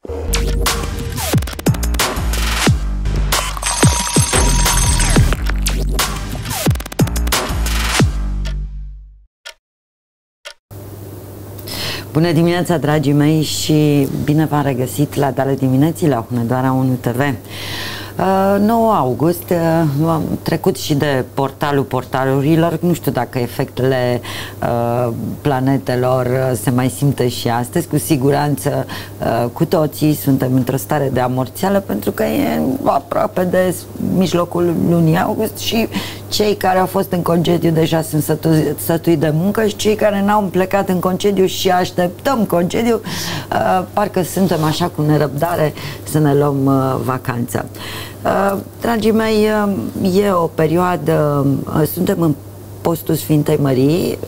Bună dimineața, dragii mei, și bine v-am regăsit la Dale Dimineții la Hunedoara 1 TV. 9 august, am trecut și de portalul portalurilor, nu știu dacă efectele planetelor se mai simte și astăzi, cu siguranță cu toții suntem într-o stare de amorțeală, pentru că e aproape de mijlocul lunii august și cei care au fost în concediu deja sunt sătui de muncă și cei care n-au plecat în concediu și așteptăm concediu, parcă suntem așa cu nerăbdare să ne luăm vacanță. Dragii mei, e o perioadă, suntem în postul Sfintei Mării,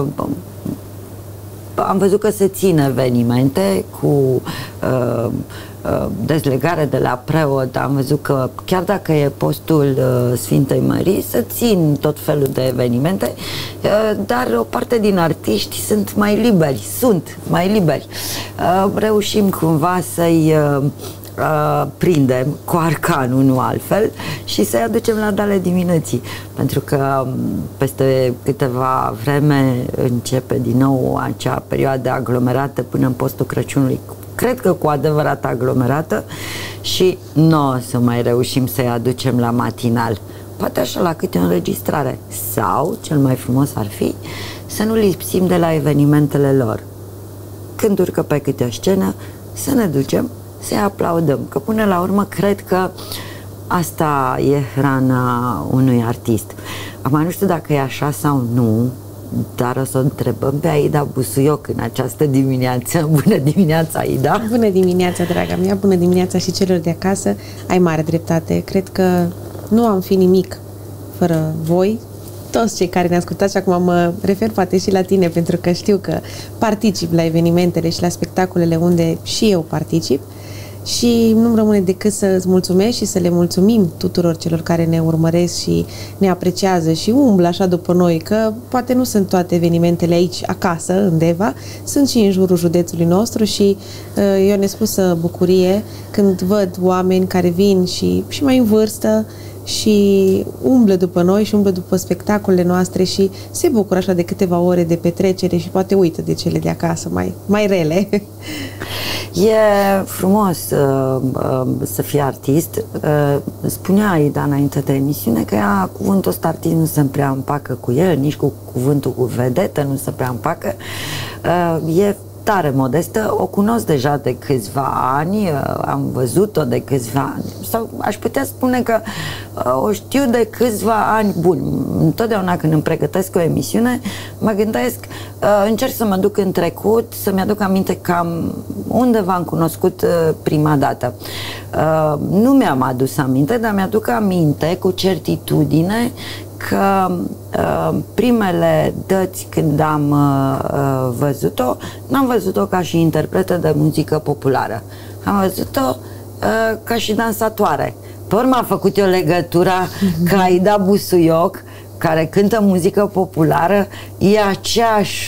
am văzut că se țin evenimente cu dezlegare de la preot, am văzut că chiar dacă e postul Sfintei Mării, se țin tot felul de evenimente, dar o parte din artiști sunt mai liberi, reușim cumva să-i prindem cu arcanul, nu altfel, și să-i aducem la Dale Dimineții, pentru că peste câteva vreme începe din nou acea perioadă aglomerată până în postul Crăciunului, cred că cu adevărat aglomerată, și nu o să mai reușim să-i aducem la matinal, poate așa la câte o înregistrare, sau, cel mai frumos ar fi, să nu lipsim de la evenimentele lor. Când urcă pe câte o scenă, să ne ducem să-i aplaudăm, că până la urmă cred că asta e hrana unui artist. Acum nu știu dacă e așa sau nu, dar o să o întrebăm pe Aida Busuioc în această dimineață. Bună dimineața, Aida! Bună dimineața, draga mea! Bună dimineața și celor de acasă! Ai mare dreptate. Cred că nu am fi nimic fără voi, toți cei care ne ascultați, și acum mă refer poate și la tine, pentru că știu că particip la evenimentele și la spectacolele unde și eu particip. Și nu-mi rămâne decât să-ți mulțumesc și să le mulțumim tuturor celor care ne urmăresc și ne apreciază și umblă așa după noi, că poate nu sunt toate evenimentele aici, acasă, în Deva, sunt și în jurul județului nostru și e o nespusă bucurie când văd oameni care vin și mai în vârstă și umblă după noi și umblă după spectacolele noastre și se bucură așa de câteva ore de petrecere și poate uită de cele de acasă mai rele. E frumos să fii artist. Spunea Aida înainte de emisiune că ea, cuvântul ăsta artist nu se prea împacă cu el, nici cu cuvântul cu vedetă nu se prea împacă. E tare modestă, o cunosc deja de câțiva ani, am văzut-o de câțiva ani, sau aș putea spune că o știu de câțiva ani buni. Întotdeauna când îmi pregătesc o emisiune, mă gândesc, încerc să mă duc în trecut, să-mi aduc aminte cam unde v-am cunoscut prima dată. Nu mi-am adus aminte, dar mi-aduc aminte cu certitudine că primele dăți când am văzut-o, n-am văzut-o ca și interpretă de muzică populară. Am văzut-o ca și dansatoare. Pe urmă a făcut eu legătura că Aida Busuioc, care cântă muzică populară, e aceeași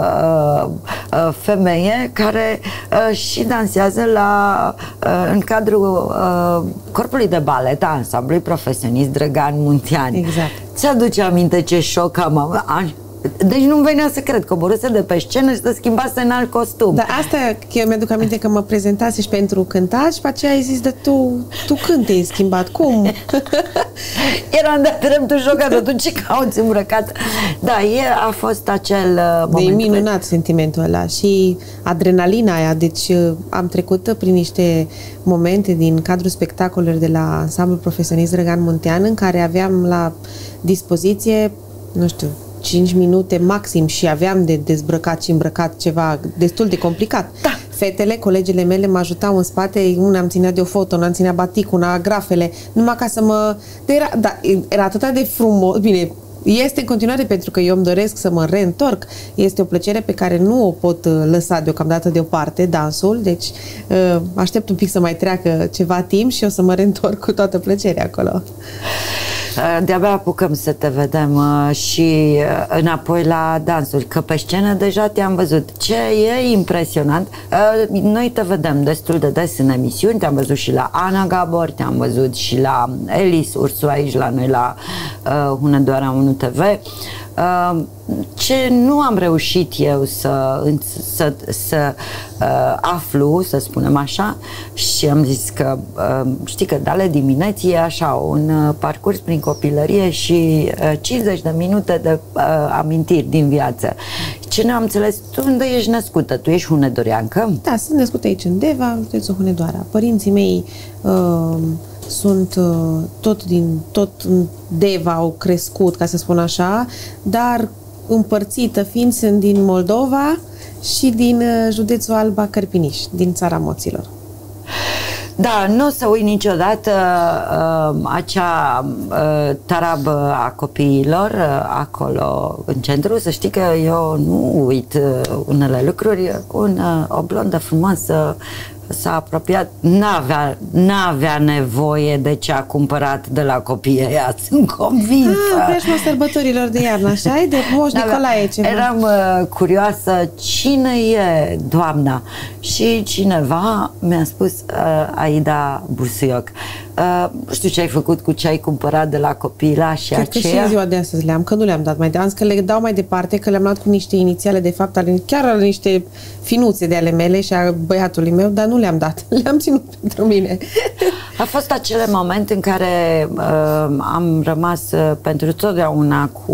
femeie care și dansează în cadrul corpului de balet a ansamblului profesionist Drăgan Muntean. Exact. Ți-aduce aminte ce șoc am avut? Deci nu-mi venea să cred, coborâse de pe scenă și se schimbase în alt costum. Dar asta, eu mi-aduc aminte că mă prezentase și pentru cântat și pe aceea ai zis, tu când te-ai schimbat? Cum? Eram de dreptul șocată, tu ce cauți îmbrăcat? Da, a fost acel moment. E minunat sentimentul ăla și adrenalina aia, deci am trecut prin niște momente din cadrul spectacolelor de la ansamblul profesionist Drăgan Muntean, în care aveam la dispoziție, nu știu, 5 minute maxim și aveam de dezbrăcat și îmbrăcat ceva destul de complicat. Da. Fetele, colegele mele mă ajutau în spate, una îmi ținea de o foto, una îmi ținea baticul, una grafele, numai ca să mă... Era atât de frumos, bine, este în continuare pentru că eu îmi doresc să mă reîntorc. Este o plăcere pe care nu o pot lăsa deocamdată deoparte, dansul, deci aștept un pic să mai treacă ceva timp și o să mă reîntorc cu toată plăcerea acolo. De-abia apucăm să te vedem și înapoi la dansuri, că pe scenă deja te-am văzut. Ce e impresionant, noi te vedem destul de des în emisiuni, te-am văzut și la Ana Gabor, te-am văzut și la Elis Ursu aici la noi la Hunedoara 1 TV. Ce nu am reușit eu să aflu, să spunem așa, și am zis că știi că Dale dimineții e așa un parcurs prin copilărie și 50 de minute de amintiri din viață. Ce nu am înțeles, tu unde ești născută? Tu ești hunedoreancă? Da, sunt născută aici în Deva, județul Hunedoara. Părinții mei sunt tot în Deva, au crescut, ca să spun așa, dar împărțită fiind, sunt din Moldova și din județul Alba Cărpiniș, din țara Moților. Da, nu o să uit niciodată acea tarabă a copiilor acolo în centru. Să știi că eu nu uit unele lucruri. O blondă frumoasă s-a apropiat, n-avea nevoie de ce a cumpărat de la copiii ăia, sunt convinsă. Preajma sărbătorilor de iarnă, așa e? De Moș Nicolae ceva. Eram curioasă cine e doamna și cineva mi-a spus Aida Busuioc. Nu știu ce ai făcut cu ce ai cumpărat de la copilașii aceia. Cred că și în ziua de astăzi că nu le-am dat mai departe, că le dau mai departe, că le-am luat cu niște inițiale, de fapt, chiar ale niște finuțe de ale mele și a băiatului meu, dar nu le-am dat, le-am ținut pentru mine. A fost acele momente în care am rămas pentru totdeauna cu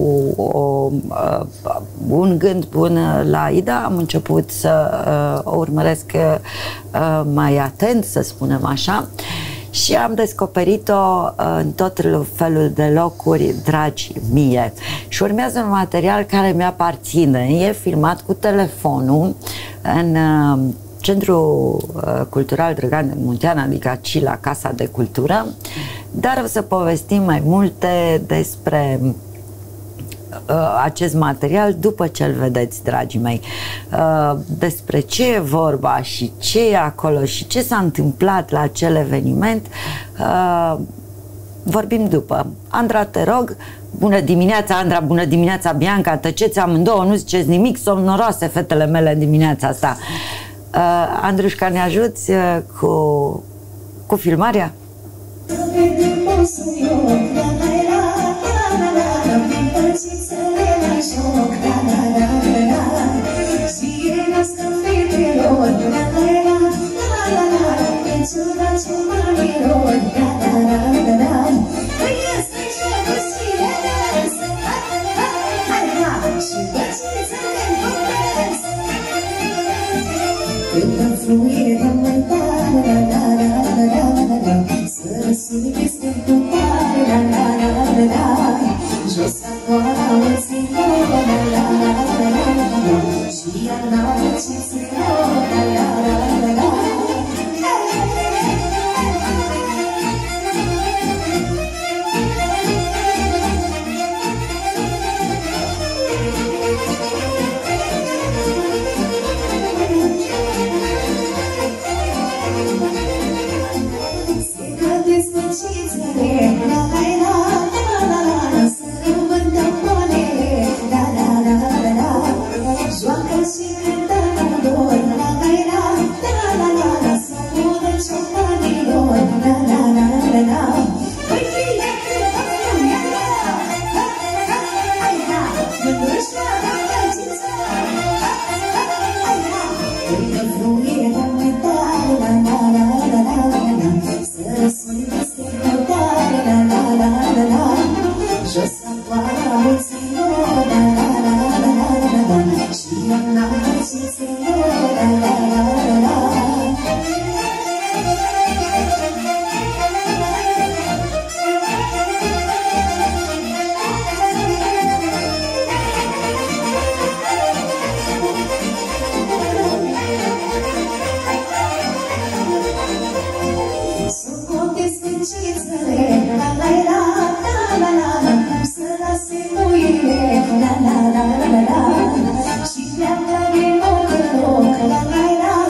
un gând bun la Aida. Am început să o urmăresc mai atent, să spunem așa, și am descoperit-o în tot felul de locuri dragi mie. Și urmează un material care mi-aparține. E filmat cu telefonul în Centrul Cultural Drăgan Muntean, adică aici la Casa de Cultură, dar o să povestim mai multe despre acest material după ce îl vedeți, dragii mei. Despre ce e vorba și ce e acolo și ce s-a întâmplat la acel eveniment vorbim după. Andra, te rog. Bună dimineața, Andra, bună dimineața, Bianca, tăceți amândouă, nu ziceți nimic, somnoroase fetele mele în dimineața asta. Andrușca, ne ajuți cu filmarea? la la la la la, și pleacă din loc în loc, la la la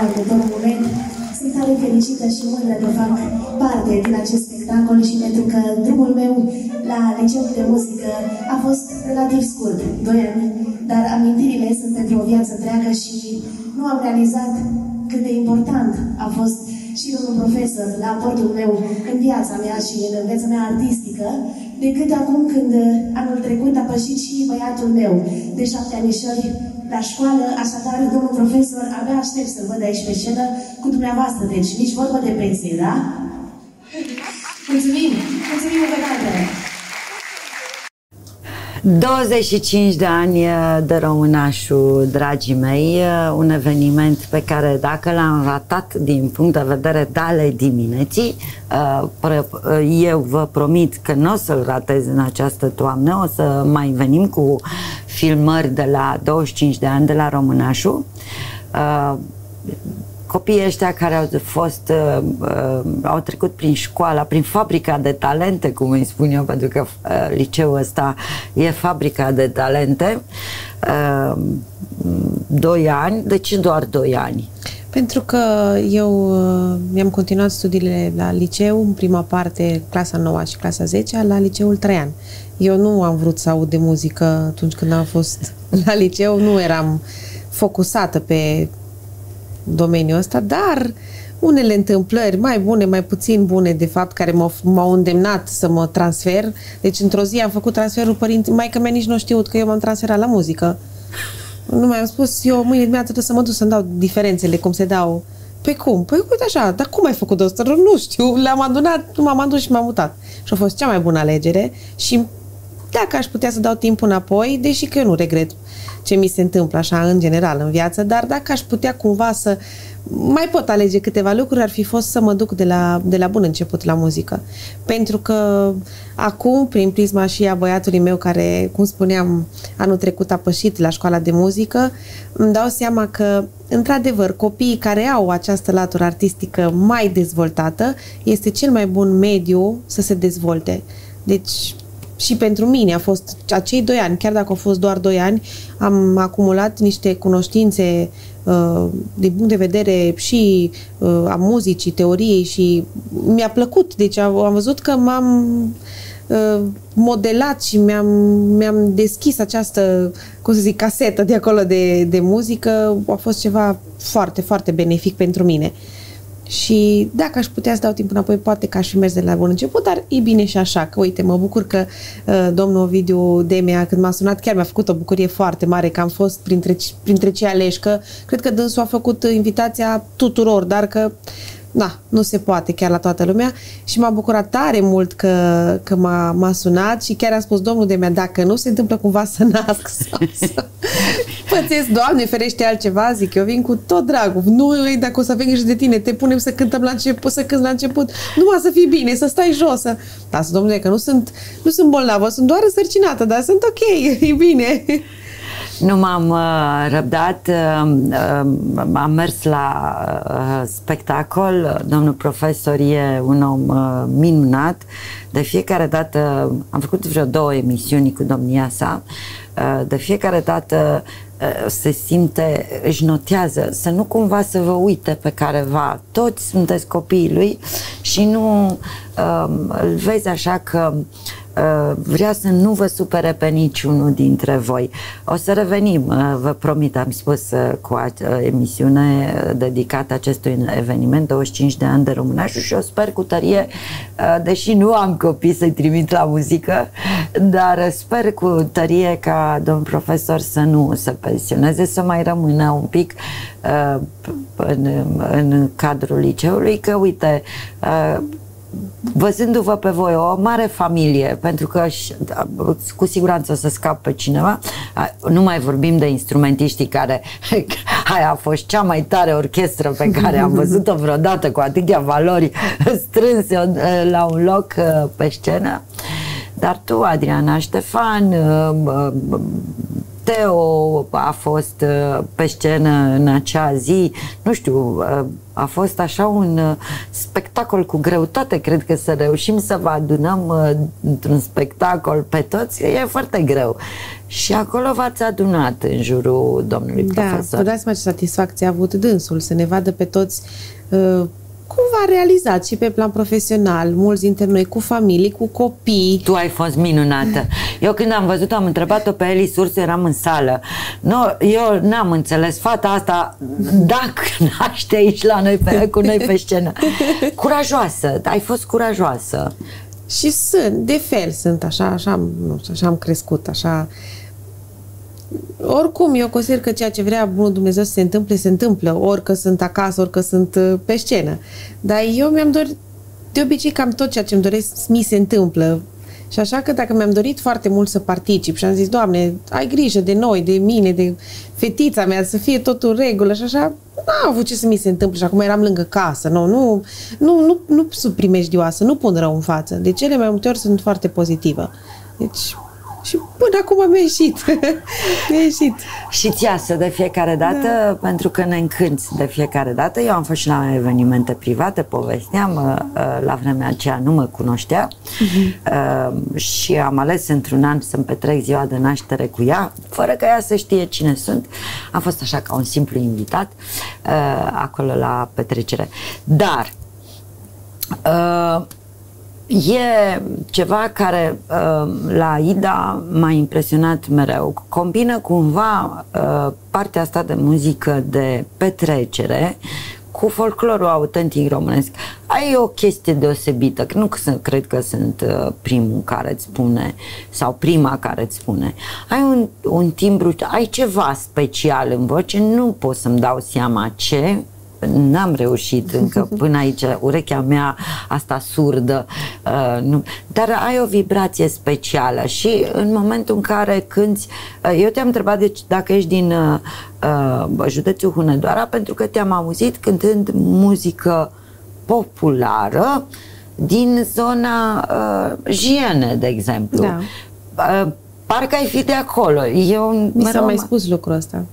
la următorul moment. Sunt tare fericită și mândră că fac parte din acest spectacol și pentru că drumul meu la liceul de muzică a fost relativ scurt, 2 ani, dar amintirile sunt pentru o viață întreagă și nu am realizat cât de important a fost și domnul profesor la aportul meu în viața mea și în viața mea artistică, decât acum când anul trecut a pășit și băiatul meu de 7 anișori la școală, așadar, domnul profesor, abia aștept să-l văd aici pe scenă cu dumneavoastră, deci nici vorbă de pensie, da? Mulțumim! Mulțumim încă o dată! 25 de ani de Românașul, dragii mei, un eveniment pe care dacă l-am ratat din punct de vedere ale dimineții, eu vă promit că nu o să-l ratez în această toamnă, o să mai venim cu filmări de la 25 de ani de la Românașul. Copiii ăștia care au fost, au trecut prin școala, prin fabrica de talente, cum îi spun eu, pentru că liceul ăsta e fabrica de talente, 2 ani, de ce doar 2 ani? Pentru că eu mi-am continuat studiile la liceu, în prima parte, clasa 9 și clasa 10, la liceul Traian. Eu nu am vrut să aud de muzică atunci când am fost la liceu, nu eram focusată pe domeniul ăsta, dar unele întâmplări mai bune, mai puțin bune, de fapt, care m-au îndemnat să mă transfer. Deci, într-o zi am făcut transferul părinții, maică-mea nici nu știut că eu m-am transferat la muzică. Nu mi-am spus, eu mâine dimineață trebuie să mă duc să-mi dau diferențele, cum se dau. Păi cum? Păi uite așa, dar cum ai făcut asta? Nu știu, le-am adunat, m-am adus și m-am mutat. Și a fost cea mai bună alegere și dacă aș putea să dau timpul înapoi, deși că eu nu regret ce mi se întâmplă așa în general în viață, dar dacă aș putea cumva să mai pot alege câteva lucruri, ar fi fost să mă duc de la bun început la muzică. Pentru că acum, prin prisma și a băiatului meu care, cum spuneam, anul trecut a pășit la școala de muzică, îmi dau seama că, într-adevăr, copiii care au această latură artistică mai dezvoltată, este cel mai bun mediu să se dezvolte. Deci, și pentru mine a fost acei 2 ani, chiar dacă au fost doar 2 ani, am acumulat niște cunoștințe din punct de vedere și a muzicii, teoriei și mi-a plăcut. Deci am văzut că m-am modelat și mi-am deschis această, cum să zic, casetă de acolo de muzică. A fost ceva foarte, foarte benefic pentru mine. Și dacă aș putea să dau timp înapoi, poate că aș fi mers de la bun început, dar e bine și așa, că uite, mă bucur că domnul Ovidiu Demea, când m-a sunat, chiar mi-a făcut o bucurie foarte mare că am fost printre cei aleși, că cred că dânsul a făcut invitația tuturor, dar că na, nu se poate chiar la toată lumea și m-a bucurat tare mult că m-a sunat și chiar a spus domnul Demea, dacă nu se întâmplă cumva să nasc sau să pățesc, Doamne ferește altceva, zic, eu vin cu tot dragul, nu, dacă o să avem grijă de tine, te punem să cântăm la început, să cânti la început, numai să fii bine, să stai jos, să... Da, domnule, că nu sunt bolnavă, sunt doar însărcinată, dar sunt ok, e bine. Nu m-am răbdat, am mers la spectacol, domnul profesor e un om minunat, de fiecare dată, am făcut vreo 2 emisiuni cu domnia sa, de fiecare dată se simte, își notează, să nu cumva să vă uite pe careva, toți sunteți copiii lui și nu îl vezi așa că vrea să nu vă supere pe niciunul dintre voi. O să revenim, vă promit, am spus, cu emisiune dedicată acestui eveniment, 25 de ani de Românașul, și eu sper cu tărie, deși nu am copii să-i trimit la muzică, dar sper cu tărie ca domn profesor să nu se pensioneze, să mai rămână un pic în cadrul liceului, că uite, văzându-vă pe voi o mare familie, pentru că cu siguranță o să scap pe cineva, nu mai vorbim de instrumentiștii care aia a fost cea mai tare orchestră pe care am văzut-o vreodată, cu atâtea valori strânse la un loc pe scenă. Dar tu, Adriana Ștefan, Teo a fost pe scenă în acea zi, nu știu, a fost așa un spectacol cu greutate. Cred că să reușim să vă adunăm într-un spectacol pe toți e foarte greu. Și acolo v-ați adunat în jurul domnului profesor. Da, vă dați seama ce satisfacție a avut dânsul să ne vadă pe toți cum v-a realizat și pe plan profesional, mulți dintre noi cu familii, cu copii. Tu ai fost minunată. Eu când am văzut, am întrebat-o pe Eli Sursu, eram în sală. Eu n-am înțeles, fata asta, dacă naște aici la noi, cu noi pe scenă. Curajoasă, ai fost curajoasă. Și de fel sunt, așa am crescut, așa. Oricum, eu consider că ceea ce vrea bunul Dumnezeu să se întâmple, se întâmplă, ori că sunt acasă, ori că sunt pe scenă. Dar eu mi-am dorit, de obicei cam tot ceea ce îmi doresc mi se întâmplă. Și așa că dacă mi-am dorit foarte mult să particip și am zis, Doamne, ai grijă de noi, de mine, de fetița mea, să fie totul în regulă și așa, n-am avut ce să mi se întâmple și acum eram lângă casă, nu sunt primejdioasă, nu pun rău în față. De cele mai multe ori sunt foarte pozitivă. Deci... Și până acum mi-a ieșit. Mi-a ieșit. Și ți iasă de fiecare dată, da. Pentru că ne încânți de fiecare dată. Eu am fost și la evenimente private, povesteam, la vremea aceea nu mă cunoștea și am ales într-un an să-mi petrec ziua de naștere cu ea, fără ca ea să știe cine sunt. Am fost așa ca un simplu invitat acolo la petrecere. Dar e ceva care la Ida m-a impresionat mereu. Combină cumva partea asta de muzică de petrecere cu folclorul autentic românesc. Ai o chestie deosebită, nu cred că sunt primul care îți spune sau prima care îți spune. Ai un timbru, ai ceva special în voce, nu pot să-mi dau seama ce. N-am reușit încă până aici, urechea mea asta surdă, dar ai o vibrație specială și în momentul în care cânti, eu te-am întrebat dacă ești din județul Hunedoara, pentru că te-am auzit cântând muzică populară din zona Jiene, de exemplu. Da. Parcă ai fi de acolo. Mi s-a mai spus lucrul ăsta.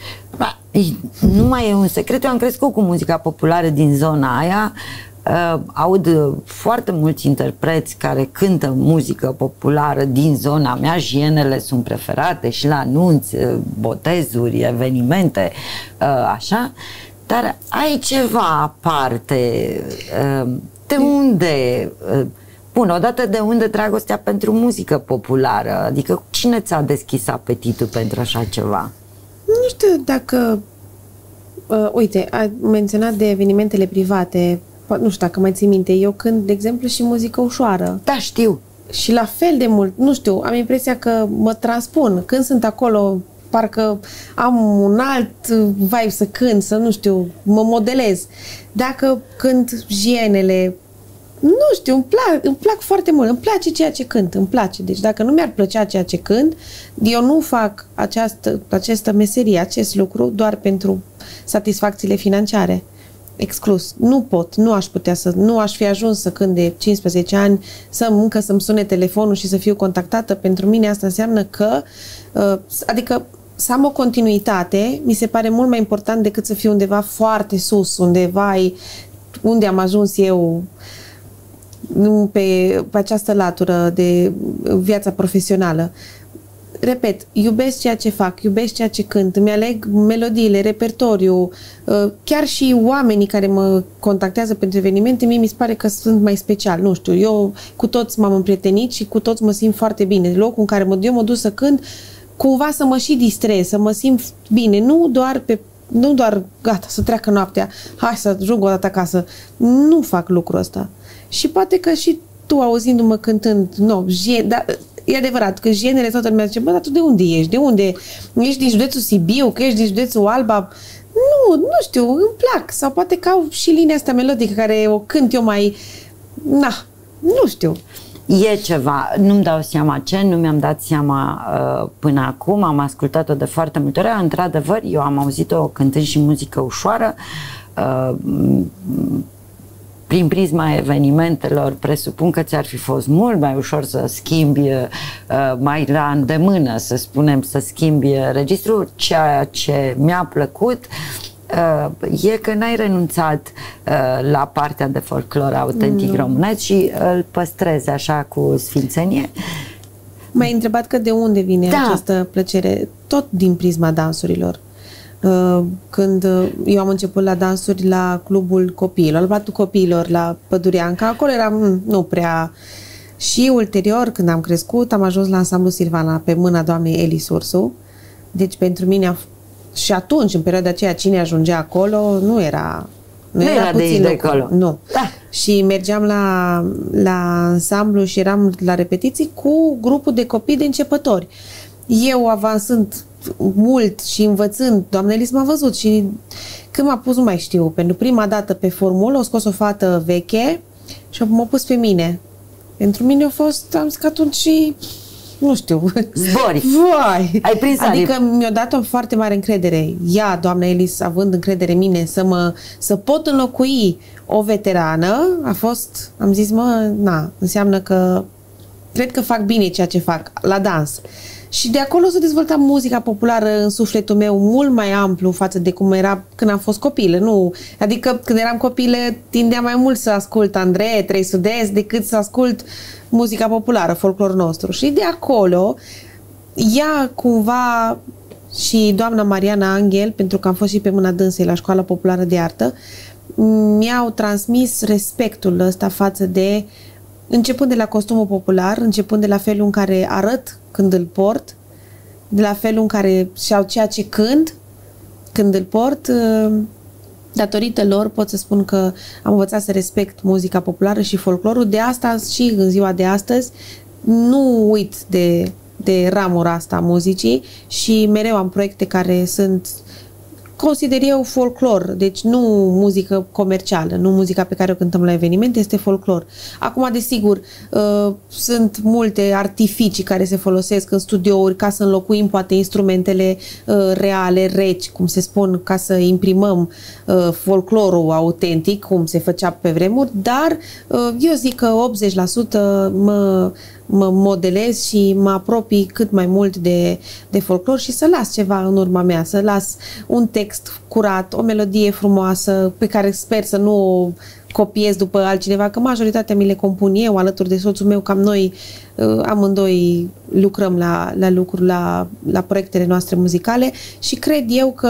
Nu mai e un secret, eu am crescut cu muzica populară din zona aia, aud foarte mulți interpreți care cântă muzică populară din zona mea, jienele sunt preferate și la anunți, botezuri, evenimente, așa, dar ai ceva aparte, de unde... Bun, odată de unde dragostea pentru muzică populară, adică cine ți-a deschis apetitul pentru așa ceva? Nu știu dacă... uite, ai menționat de evenimentele private. Nu știu dacă mai ții minte. Eu cânt, de exemplu, și muzică ușoară. Da, știu. Și la fel de mult, nu știu, am impresia că mă transpun. Când sunt acolo, parcă am un alt vibe să cânt, să nu știu, mă modelez. Dacă cânt jienele, nu știu, îmi plac foarte mult, îmi place ceea ce cânt, îmi place. Deci dacă nu mi-ar plăcea ceea ce cânt, eu nu fac această meserie, acest lucru doar pentru satisfacțiile financiare. Exclus. Nu pot, nu aș fi ajuns să cânt de 15 ani, să-mi sune telefonul și să fiu contactată. Pentru mine asta înseamnă că, adică să am o continuitate, mi se pare mult mai important decât să fiu undeva foarte sus, unde am ajuns eu, nu pe această latură de viața profesională. Repet, iubesc ceea ce fac, iubesc ceea ce cânt, îmi aleg melodiile, repertoriu, chiar și oamenii care mă contactează pentru evenimente, mie mi se pare că sunt mai special, nu știu, eu cu toți m-am împrietenit și cu toți mă simt foarte bine. Locul în care eu mă duc să cânt, cumva să mă și distrez, să mă simt bine, nu doar gata, să treacă noaptea, hai să ajung o dată acasă. Nu fac lucrul ăsta. Și poate că și tu, auzindu-mă cântând, dar e adevărat că jienele, toată lumea zice, bă, dar tu de unde ești? De unde? Ești din județul Sibiu? Că ești din județul Alba? Nu știu, îmi plac. Sau poate că au și linia asta melodică care o cânt eu mai... nu știu. E ceva, nu-mi dau seama ce, nu mi-am dat seama până acum, am ascultat-o de foarte multe ori, într-adevăr, eu am auzit-o cântând și muzică ușoară, prin prisma evenimentelor, presupun că ți-ar fi fost mult mai ușor să schimbi mai la îndemână, să spunem, să schimbi registrul. Ceea ce mi-a plăcut e că n-ai renunțat la partea de folclor autentic românesc și îl păstrezi așa cu sfințenie. M-ai întrebat că de unde vine această plăcere, tot din prisma dansurilor. Când eu am început la dansuri la clubul copiilor, la Patul Copiilor, la Pădureanca, acolo eram nu prea... Și ulterior, când am crescut, am ajuns la ansamblu Silvana pe mâna doamnei Eli Sursu. Deci pentru mine și atunci, în perioada aceea, cine ajungea acolo, nu era puțin de acolo. Nu. Da. Și mergeam la ansamblu și eram la repetiții cu grupul de copii de începători. Eu avansând mult și învățând, doamna Elis m-a văzut și când m-a pus, nu mai știu, pentru prima dată pe formulă, a scos o fată veche și m-a pus pe mine. Pentru mine a fost, am zis că atunci și nu știu. Zbori. Vai. Ai prins adică mi-a dat o foarte mare încredere. Ea, doamna Elis, având încredere în mine să pot înlocui o veterană, a fost, am zis, înseamnă că cred că fac bine ceea ce fac la dans. Și de acolo s-a dezvoltat muzica populară în sufletul meu mult mai amplu față de cum era când am fost copilă. Nu, adică când eram copilă tindeam mai mult să ascult Andrei, Trei Sud-Est decât să ascult muzica populară, folclorul nostru. Și de acolo ea cumva și doamna Mariana Angel, pentru că am fost și pe mâna dânsei la Școala Populară de Artă, mi-au transmis respectul ăsta față de, începând de la costumul popular, începând de la felul în care arăt când îl port, de la felul în care sau ceea ce cânt când îl port. Datorită lor pot să spun că am învățat să respect muzica populară și folclorul. De asta și în ziua de astăzi nu uit de ramura asta a muzicii și mereu am proiecte care sunt, consider eu, folclor, deci nu muzică comercială, nu muzica pe care o cântăm la evenimente, este folclor. Acum, desigur, sunt multe artificii care se folosesc în studiouri ca să înlocuim poate instrumentele reale, reci, cum se spun, ca să imprimăm folclorul autentic, cum se făcea pe vremuri, dar eu zic că 80% mă modelez și mă apropii cât mai mult de folclor și să las ceva în urma mea, să las un text curat, o melodie frumoasă pe care sper să nu o copiez după altcineva, că majoritatea mi le compun eu alături de soțul meu, cam noi amândoi lucrăm la lucruri, la proiectele noastre muzicale și cred eu că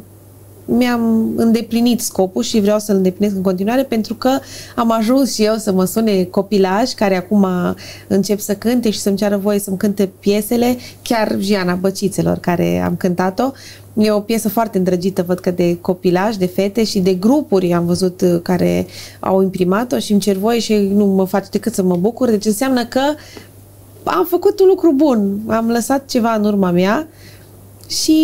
mi-am îndeplinit scopul și vreau să-l îndeplinesc în continuare pentru că am ajuns și eu să mă sune copilași care acum încep să cânte și să-mi ceară voie să-mi cânte piesele, chiar Giana Băcițelor care am cântat-o. E o piesă foarte îndrăgită, văd că de copilași, de fete și de grupuri am văzut care au imprimat-o și îmi cer voie și nu mă face decât să mă bucur. Deci înseamnă că am făcut un lucru bun, am lăsat ceva în urma mea și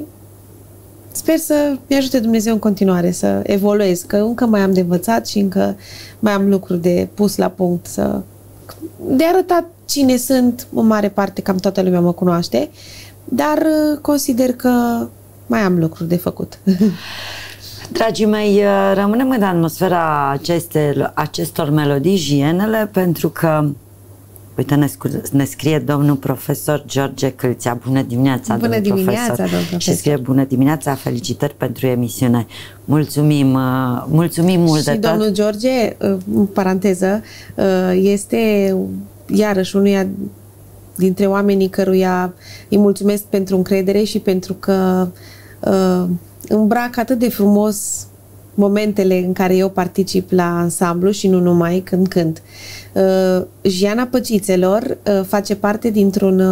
sper să-mi ajute Dumnezeu în continuare să evoluez, că încă mai am de învățat și încă mai am lucruri de pus la punct, de arătat cine sunt, în mare parte cam toată lumea mă cunoaște, dar consider că mai am lucruri de făcut. Dragii mei, rămânem în atmosfera acestor melodii jienele, pentru că uite, ne scrie domnul profesor George Câlțea. Bună dimineața, domnul profesor. Și scrie: bună dimineața, felicitări pentru emisiune. Mulțumim mult de tot. Și domnul George, în paranteză, este iarăși unuia dintre oamenii căruia îi mulțumesc pentru încredere și pentru că îmbracă atât de frumos momentele în care eu particip la ansamblu și nu numai când cânt. Giana Băcițelor face parte dintr-un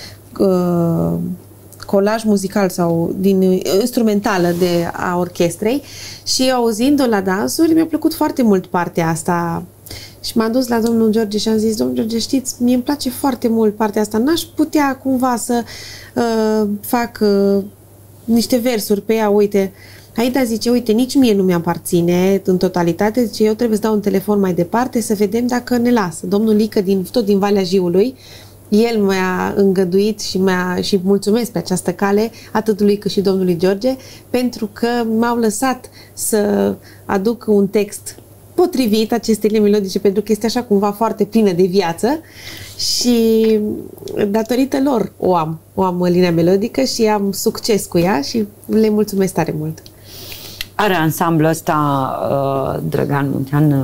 colaj muzical sau din instrumentală a orchestrei și auzind-o la dansuri mi-a plăcut foarte mult partea asta și m-am dus la domnul George și am zis: domnul George, știți, mie îmi place foarte mult partea asta, n-aș putea cumva să fac niște versuri pe ea, uite. Aida zice: uite, nici mie nu mi-aparține în totalitate, zice, eu trebuie să dau un telefon mai departe să vedem dacă ne lasă. Domnul Lică, tot din Valea Jiului, el mi-a îngăduit și mulțumesc pe această cale, atât lui cât și domnului George, pentru că m-au lăsat să aduc un text potrivit acestei melodice, pentru că este așa cumva foarte plină de viață și datorită lor o am linia melodică și am succes cu ea și le mulțumesc tare mult. Are ansamblul ăsta, Drăgan Muntean,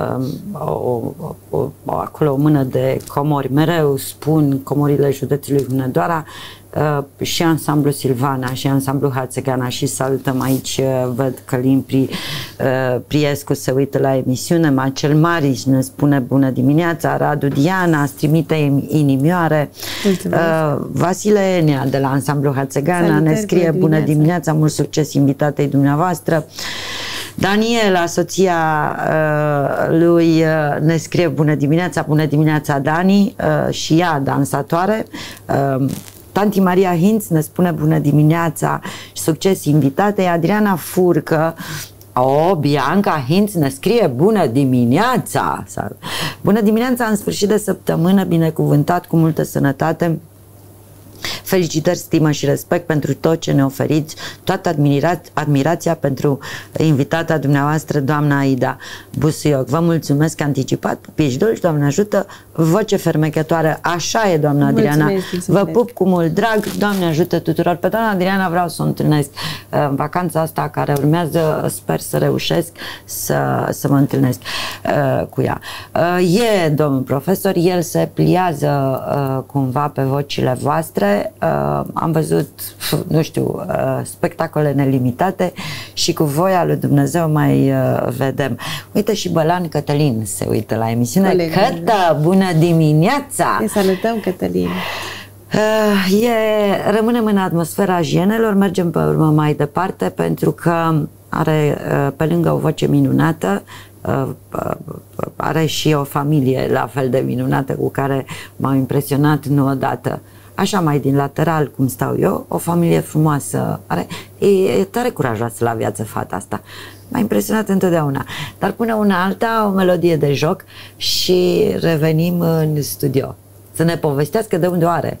acolo o mână de comori. Mereu spun comorile județului Hunedoara, și ansamblu Silvana și ansamblu Hațegana, și salutăm aici, văd că Călin Priescu se uită la emisiune, Marcel Marici ne spune bună dimineața, Radu Diana îți trimite inimioare, Vasile Enea de la ansamblu Hațegana ne scrie bună dimineața, mult succes invitatei dumneavoastră. Daniela, soția lui, ne scrie bună dimineața Dani, și ea dansatoare. Tanti Maria Hinț ne spune bună dimineața și succes invitatei. Adriana Furcă, Bianca Hinț ne scrie bună dimineața. Bună dimineața în sfârșit de săptămână, binecuvântat cu multă sănătate. Felicitări, stimă și respect pentru tot ce ne oferiți, toată admirația pentru invitata dumneavoastră, doamna Aida Busuioc. Vă mulțumesc anticipat, pupici dulci, Doamne ajută, voce fermecătoare, așa e, doamna Adriana. Vă pup cu mult drag, Doamne ajută tuturor. Pe doamna Adriana vreau să o întâlnesc în vacanța asta care urmează, sper să reușesc să mă întâlnesc cu ea. E domnul profesor, el se pliază cumva pe vocile voastre. Am văzut, nu știu, spectacole nelimitate și cu voia lui Dumnezeu mai vedem. Uite, și Bălan Cătălin se uită la emisiune. Cătă, bună dimineața! Ne salutăm, Cătălin! Rămânem în atmosfera Jienelor, mergem pe urmă mai departe, pentru că are, pe lângă o voce minunată, are și o familie la fel de minunată cu care m-au impresionat nu odată. Așa mai din lateral, cum stau eu, o familie frumoasă, e tare curajoasă la viață fata asta. M-a impresionat întotdeauna. Dar până una alta, o melodie de joc și revenim în studio. Să ne povestească de unde o are.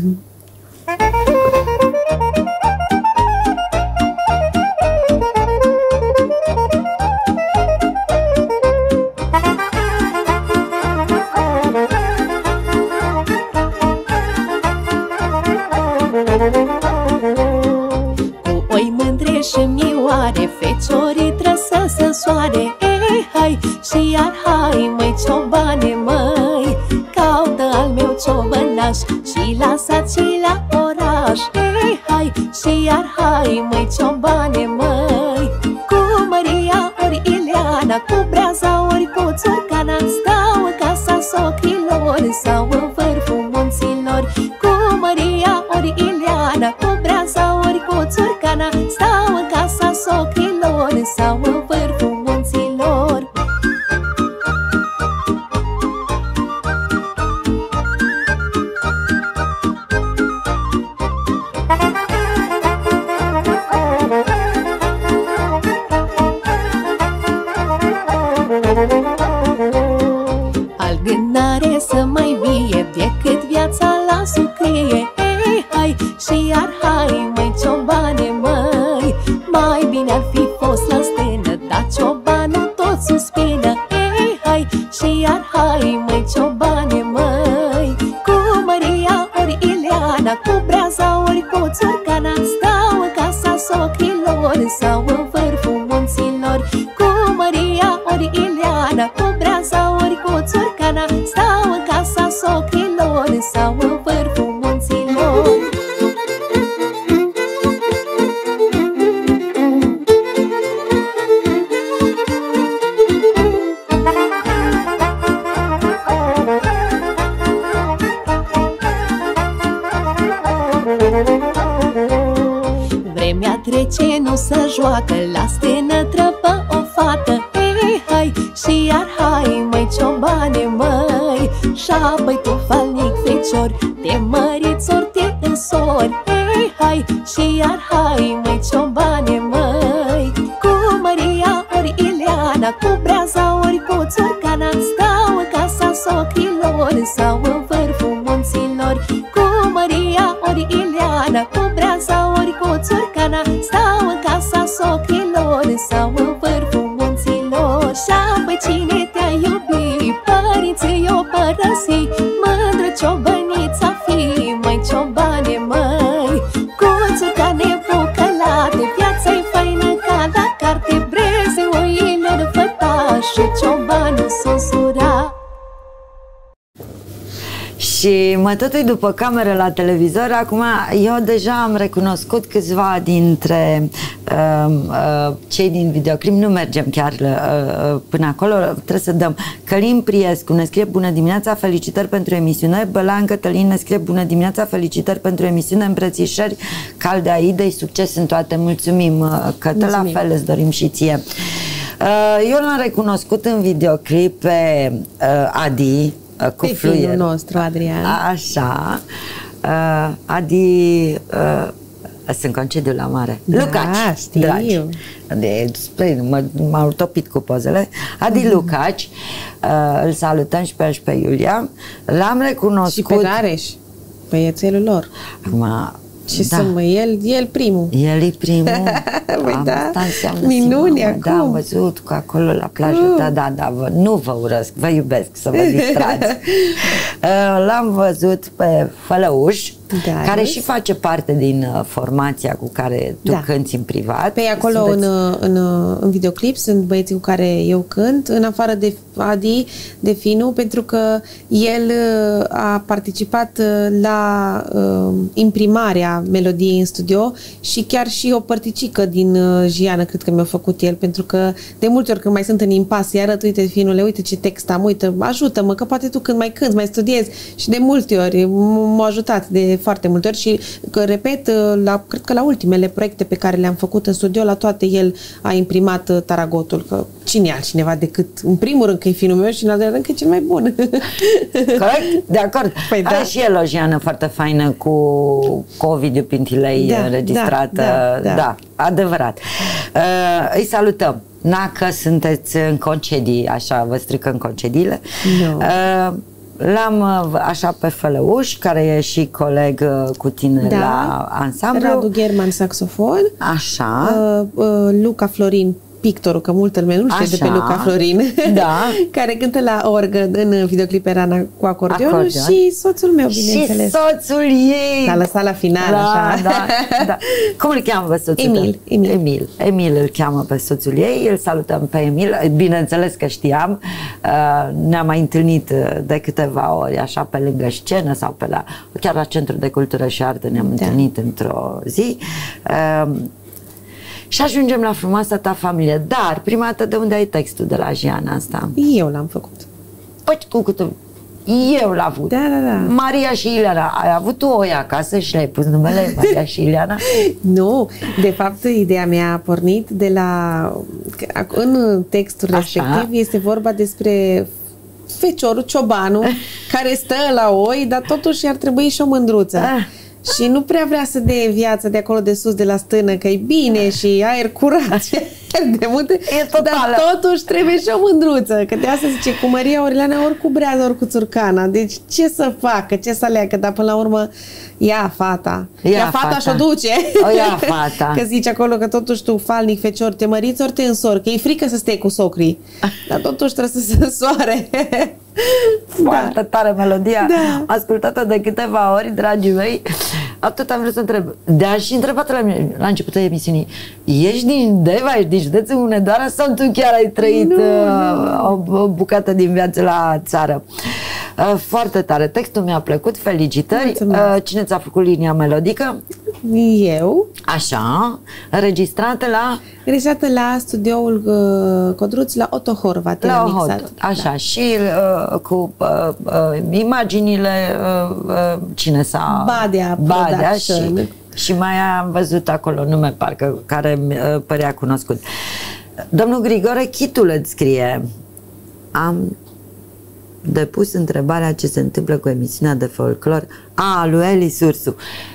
Cu oi mândre și mioare, feciorii trăsăs în soare. Ei, hai, și iar hai, măi ciobane, măi, caută al meu ciobănaș și lăsați la oraș. Ei, hai, și iar hai, măi ciobane, măi, cu Maria ori Ileana, cu Breaza ori cu Țurcana, stau în casa socrilor sau în vârful munților. Cu Maria ori Ileana, cu Breaza ori cu Țurcana, stau în casa socrilor sau în vârful munților. Al gânare să mai vie decât viața la sucrie. Ei, hai, și iar hai, măi ciobane, măi, mai bine ar fi fost la stână, dar ciobanul tot suspină. Ei, hai, și iar hai, măi ciobane, măi, cu Maria ori Ileana, cu Breaza ori cu Țurcana, stau în casa socrilor sau în vârful munților. Cu Maria ori Ileana, cu Breaza ori cu Țurcana, stau în casa socrilor sau în vârful munților. Vremea trece, nu se joacă, la stână trăpă o fată. Ei, hai, și iar hai, măi ciobane, măi, și-apoi tu falnic fecior, te măriți ori te însori. Ei, hai, și iar hai, măi ciobane, măi, cu Maria ori Ileana, cu Breaza ori cu Țurcana, stau în casa socrilor sau în vârful munților. Cu Maria ori Ileana, cu Breaza ori cu Țurcana, stau în casa socrilor sau în vârful munților. Și-apoi Și mă tătui după cameră la televizor. Acum eu deja am recunoscut câțiva dintre cei din videoclip. Nu mergem chiar până acolo. Trebuie să dăm. Călin Priescu ne scrie: bună dimineața, felicitări pentru emisiune. Bălan Cătălin ne scrie: bună dimineața, felicitări pentru emisiune, îmbrățișări calde Aidei, succes în toate. Mulțumim, Cătă, la fel îți dorim și ție. Eu l-am recunoscut în videoclip pe Adi cu fluier. Nostru, Adrian. Așa. Adi sunt concediu la mare. Da, Lucaci, știu. dragi. M-au topit cu pozele. Adi Lucaci, îl salutăm și pe Iulia. L-am recunoscut. Și pe Gareș, băiețelul lor. Acum, și da. El primul. El e primul. Păi da, asta înseamnă minuni acum. Da, am văzut cu acolo la plajă. Da, nu vă urăsc, vă iubesc, să vă distrați. L-am văzut pe Fălăuș, care și face parte din formația cu care tu cânti în privat. Pe acolo în videoclip sunt băieții cu care eu cânt, în afară de Adi, de Finu, pentru că el a participat la imprimarea melodiei în studio și chiar și o părticică din Giană, cred că mi-a făcut el, pentru că de multe ori când mai sunt în impas, îi arăt: uite, Finule, uite ce text am, uite, ajută-mă, că poate tu când mai cânti, mai studiezi. Și de multe ori m-a ajutat, de foarte multe ori, și că, repet, cred că la ultimele proiecte pe care le-am făcut în studio, la toate el a imprimat taragotul, că cine e altcineva decât, în primul rând, că e Finul meu și în al doilea rând că e cel mai bun. Corect? De acord. Păi are și el o Giană foarte faină cu Ovidiu Pintilei înregistrată. Da, adevărat. Îi salutăm. Că sunteți în concedii, așa, vă strică în concediile. L-am așa pe Fălăuș, care e și coleg cu tine la ansamblu. Radu German, saxofon. Așa. Luca Florin, pictorul, că multă lume nu știe de pe Luca Florin, care cântă la orgă în videoclip Rana cu acordeonul. Și soțul meu, bineînțeles. Și soțul ei! S-a lăsat la final, așa. Da. Cum îl cheamă pe soțul Emil. Emil îl cheamă pe soțul ei, îl salutăm pe Emil. Bineînțeles că știam, ne-am mai întâlnit de câteva ori, așa, pe lângă scenă sau chiar la Centrul de Cultură și Artă ne-am întâlnit într-o zi. Și ajungem la frumoasa ta familie. Dar, prima dată, de unde ai textul de la Giana asta? Eu l-am făcut. Păi, eu l-am avut. Da. Maria și Ileana. Ai avut tu oi acasă și le-ai pus numele Maria și Ileana? Nu. De fapt, ideea mea a pornit de la... În textul respectiv este vorba despre feciorul, ciobanul, care stă la oi, dar totuși ar trebui și o mândruță. Și nu prea vrea să dea viața de acolo de sus, de la stână, că e bine și aer curat. De multe, dar totuși trebuie și o mândruță. Că de asta zice, cu Maria Aureliana ori cu brează, ori cu țurcana. Deci ce să facă, ce să aleagă? Dar până la urmă, ia fata și-o duce. O ia fata. Că zice acolo că totuși tu, falnic, fecior, te măriți ori te însori. Că e frică să stai cu socrii. Dar totuși trebuie să se însoare. Foarte tare melodia. Ascultată de câteva ori, dragii mei. Atât am vrut să întreb. De-aș și întrebat la începutul emisiunii: ești din Deva, ești din județul Hunedoara sau tu chiar ai trăit o bucată din viață la țară? Foarte tare. Textul mi-a plăcut. Felicitări. Cine ți-a făcut linia melodică? Eu. Așa. Înregistrată la studioul Codruț, la Otto Horvat. Așa. Și cu imaginile cine s-a... Badea și mai am văzut acolo nume parcă care părea cunoscut. Domnul Grigore Chitul îți scrie: am depus întrebarea ce se întâmplă cu emisiunea de folclor a lui Eli Sursu.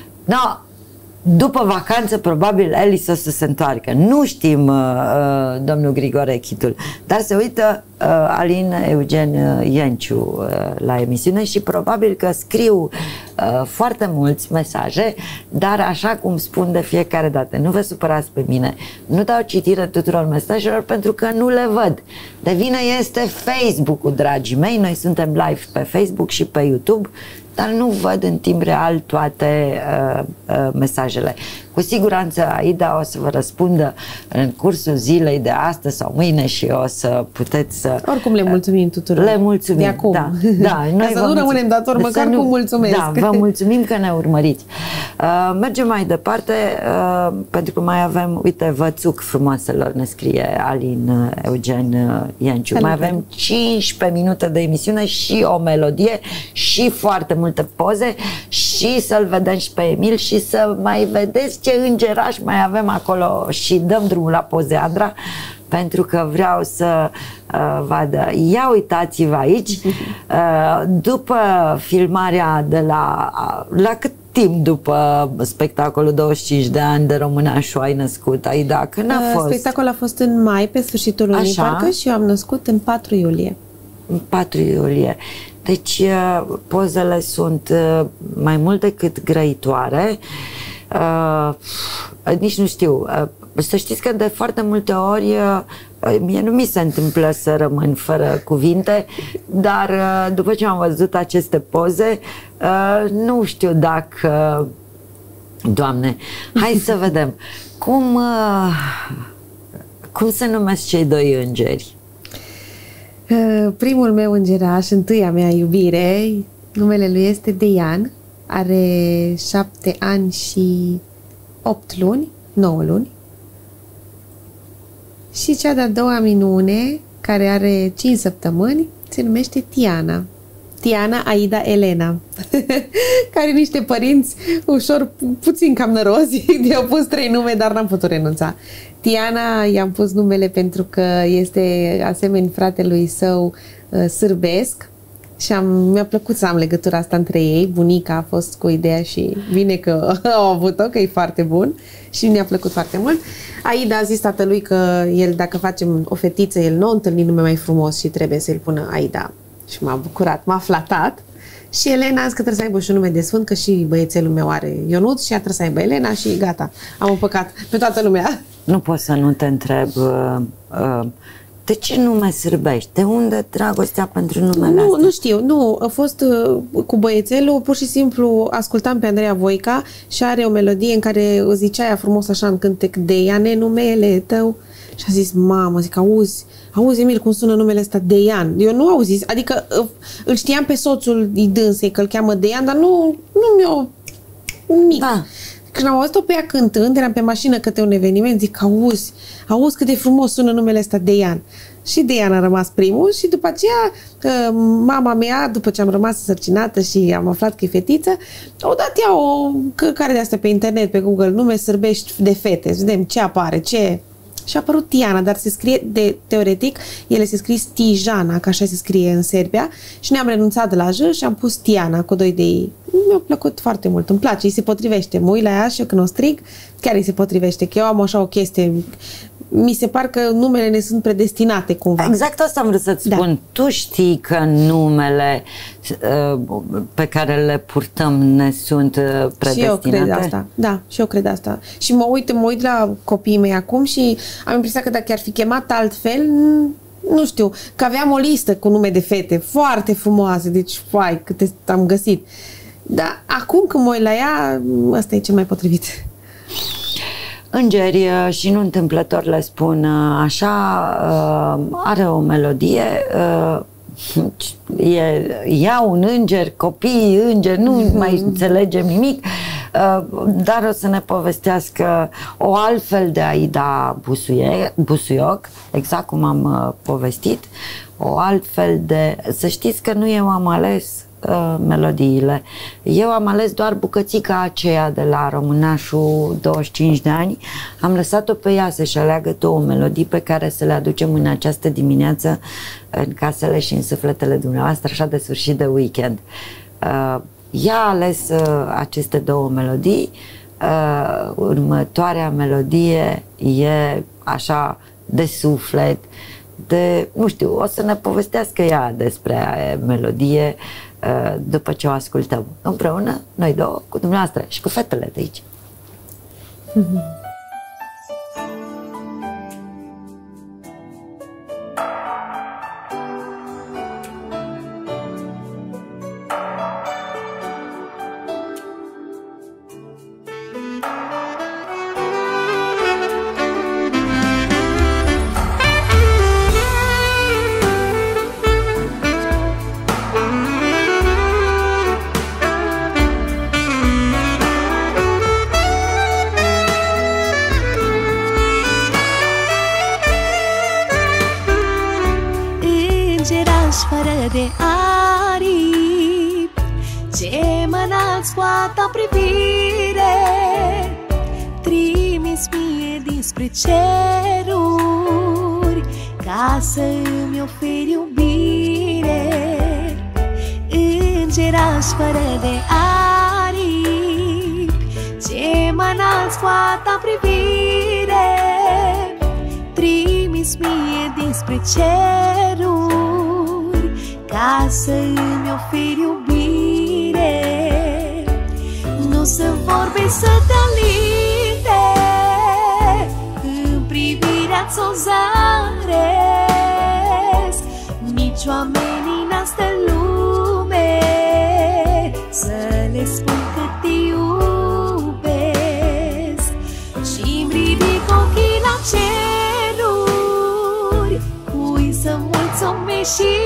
După vacanță, probabil Eli o să se întoarcă. Nu știm, domnul Grigore Chitul, dar se uită Alin Eugen Ienciu la emisiune și probabil că scriu foarte mulți mesaje, dar așa cum spun de fiecare dată, nu vă supărați pe mine, nu dau citire tuturor mesajelor pentru că nu le văd. De vină este Facebook-ul, dragii mei. Noi suntem live pe Facebook și pe YouTube. dar nu văd în timp real toate mesajele. Cu siguranță Aida o să vă răspundă în cursul zilei de astăzi sau mâine și o să puteți să... Oricum le mulțumim tuturor. Le mulțumim. De acum. Da, noi ca să nu rămânem datori, măcar cu mulțumesc. Da, vă mulțumim că ne urmăriți. Mergem mai departe, pentru că mai avem, uite, vățuc frumoaselor, ne scrie Alin Eugen Ianciu. Mai avem 15 minute de emisiune și o melodie și foarte multe poze și să-l vedem și pe Emil și să mai vedeți ce îngeraș mai avem acolo și dăm drumul la poze, Andra, pentru că vreau să vadă. Ia uitați-vă aici, după filmarea de la cât timp după spectacolul 25 de ani de Românașul ai născut, Aida? Când a fost? Spectacolul a fost în mai, pe sfârșitul lunii, parcă, și eu am născut în 4 iulie. În 4 iulie. Deci pozele sunt mai mult decât grăitoare. Nici nu știu. Să știți că de foarte multe ori mie nu mi se întâmplă să rămân fără cuvinte, dar după ce am văzut aceste poze, nu știu dacă... Doamne, hai să vedem. Cum se numesc cei doi îngeri? Primul meu îngeraș, întâia mea iubire, numele lui este Deian, are 7 ani și 8 luni, 9 luni. Și cea de-a doua minune, care are 5 săptămâni, se numește Tiana. Tiana Aida Elena, care niște părinți ușor, puțin cam nărozi, i-au pus 3 nume, dar n-am putut renunța. Tiana i-am pus numele pentru că este asemeni fratelui său sârbesc și mi-a plăcut să am legătura asta între ei. Bunica a fost cu ideea și bine că au avut-o, că e foarte bun și mi-a plăcut foarte mult. Aida a zis tatălui că el, dacă facem o fetiță, el nu a întâlnit nume mai frumos și trebuie să-l pună Aida. Și m-a bucurat, m-a flatat. Și Elena a zis că trebuie să aibă și un nume de sfânt, că și băiețelul meu are Ionuț și ea trebuie să aibă Elena și gata. Am împăcat pe toată lumea. Nu pot să nu te întreb de ce nume sârbești? De unde dragostea pentru numele astea? Nu știu, nu. A fost cu băiețelul, pur și simplu ascultam pe Andreea Voica și are o melodie în care o zicea ea frumos așa în cântec, Deiane numele tău. Și a zis, mamă, zic, auzi Emil cum sună numele ăsta, Deian. Eu nu auzis, adică îl știam pe soțul dânsei că îl cheamă Deian, dar nu mi-o nimic. Da. Când am auzit-o pe ea cântând, eram pe mașină către un eveniment, zic, auzi cât de frumos sună numele ăsta, Deian. Și Deian a rămas primul și după aceea mama mea, după ce am rămas însărcinată și am aflat că e fetiță, au dat ea o căcare de asta pe internet, pe Google, nume sârbești de fete, să vedem ce apare, ce... Și a apărut Tiana, dar se scrie, teoretic, ele se scrie Stijana, că așa se scrie în Serbia, și ne-am renunțat de la J și am pus Tiana cu 2 de ei. Mi-a plăcut foarte mult, îmi place, îi se potrivește. Mă uit la ea și eu când o strig, chiar îi se potrivește, că eu am așa o chestie, mi se par că numele ne sunt predestinate cumva. Exact asta am vrut să-ți spun. Tu știi că numele pe care le purtăm ne sunt predestinate? Și eu cred asta, da, și eu cred asta. Și mă uit la copiii mei acum și am impresia că dacă ar fi chemat altfel, nu știu, că aveam o listă cu nume de fete foarte frumoase, deci, fai, câte am găsit. Dar acum când mă uit la ea, ăsta e cel mai potrivit. Îngeri, și nu întâmplător le spun așa, are o melodie, ia un înger, copii, îngeri, nu mai înțelegem nimic, dar o să ne povestească o altfel de Aida Busuioc, exact cum am povestit, o altfel de... Să știți că nu eu am ales melodiile. Eu am ales doar bucățica aceea de la Românașul 25 de ani. Am lăsat-o pe ea să-și aleagă 2 melodii pe care să le aducem în această dimineață în casele și în sufletele dumneavoastră, așa de sfârșit de weekend. Ea a ales aceste 2 melodii. Următoarea melodie e așa de suflet, de, nu știu, o să ne povestească ea despre melodie după ce o ascultăm împreună, noi două, cu dumneavoastră și cu fetele de aici. aripi, ce mă înalți cu a ta privire, trimis mie dinspre ceruri, ca să îmi oferi iubire. Îngeraș fără de aripi, ce mă înalți cu a ta privire, trimis mie dinspre ceruri, ca să îmi oferi iubire. Nu sunt vorbe să te alinte, în privirea-ți o zaresc, nici oamenii n-astă lume să le spun că te iubesc. Și-mi ridic ochii la ceruri, cui să mulțumesc și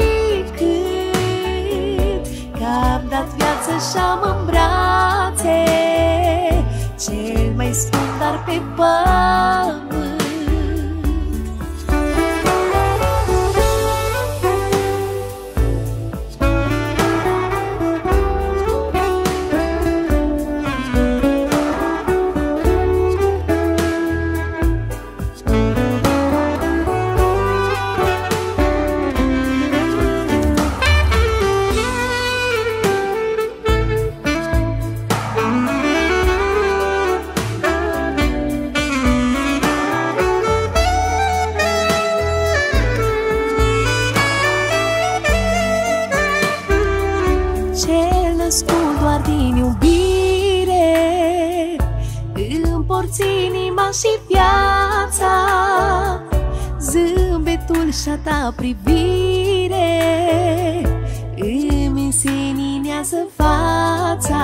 cât, că am dat viață și-am în brațe cel mai scump dar pe pământ. Inima și viața, zâmbetul și-a ta privire îmi înseninează fața.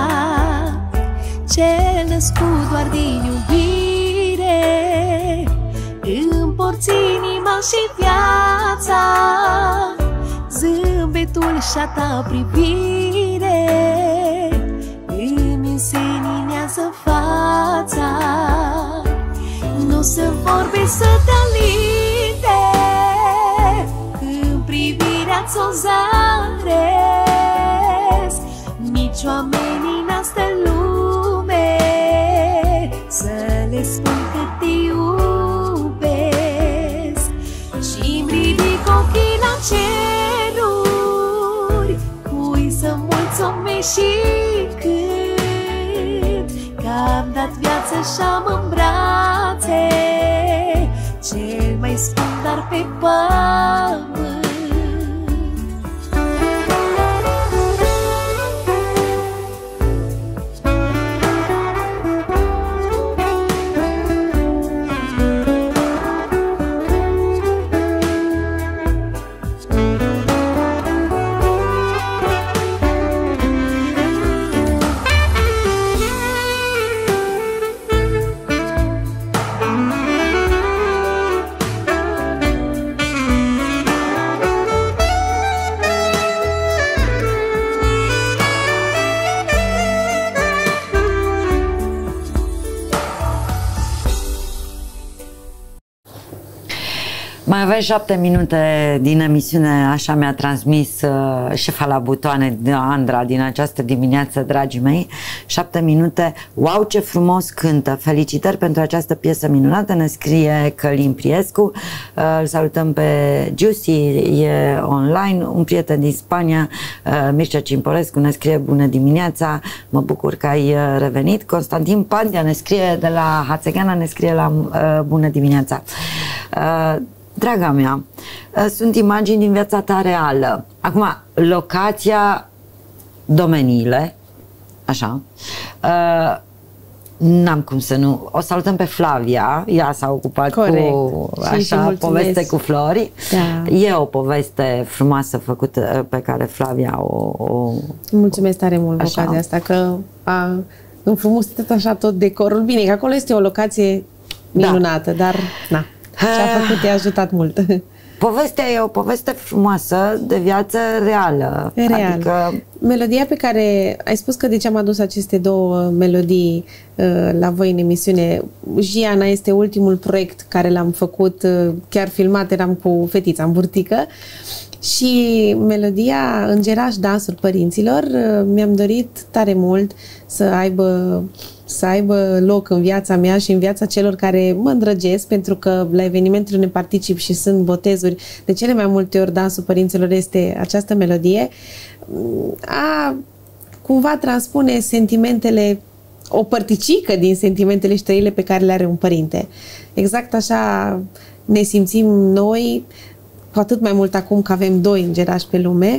Cel născut doar din iubire, împorți inima și viața, zâmbetul și-a ta privire îmi înseninează fața. Nu sunt vorbe să te alinte, în privirea-ți o zaresc, nici oamenii n-astă lume să le spun că te iubesc. Și-mi ridic ochii la ceruri, cui să mulțumesc și cât, că am dat viață și-am în brațe cel mai scump dar pe pământ. Mai avem 7 minute din emisiune, așa mi-a transmis șefa la butoane, Andra, din această dimineață, dragii mei. 7 minute. Wow, ce frumos cântă! Felicitări pentru această piesă minunată, ne scrie Călin Priescu. Îl salutăm pe Giussi, e online, un prieten din Spania, Mircea Cimporescu, ne scrie bună dimineața, mă bucur că ai revenit. Constantin Pandia ne scrie de la Hațegana, ne scrie la bună dimineața. Draga mea, sunt imagini din viața ta reală. Acum, locația, domeniile, așa, n-am cum să nu. O salutăm pe Flavia, ea s-a ocupat cu așa, poveste cu flori. Da. E o poveste frumoasă făcută pe care Flavia o mulțumesc tare mult cu ocazia asta, că a înfrumusețat așa tot decorul. Bine, că acolo este o locație minunată, dar na. Ce a făcut, i-a ajutat mult. Povestea e o poveste frumoasă de viață reală. Adică... Melodia pe care ai spus că de ce am adus aceste două melodii la voi în emisiune. Giana este ultimul proiect care l-am făcut, chiar filmat, eram cu fetița în burtică. Și melodia Îngeraș Dansul Părinților mi-am dorit tare mult să aibă loc în viața mea și în viața celor care mă îndrăgesc, pentru că la evenimentele unde particip și sunt botezuri, de cele mai multe ori Dansul Părinților este această melodie. Cumva transpune sentimentele, o părticică din sentimentele și trăirile pe care le are un părinte. Exact așa ne simțim noi, cu atât mai mult acum că avem doi îngerași pe lume.